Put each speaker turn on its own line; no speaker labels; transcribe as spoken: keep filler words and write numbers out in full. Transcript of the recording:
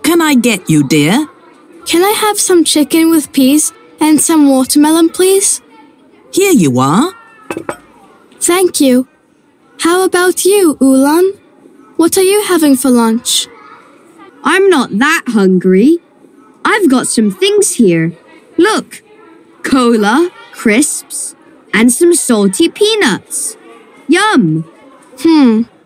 What can I get you, dear?
Can I have some chicken with peas and some watermelon, please?
Here you are.
Thank you. How about you, Ulan? What are you having for lunch?
I'm not that hungry. I've got some things here. Look, cola, crisps, and some salty peanuts. Yum!
Hmm,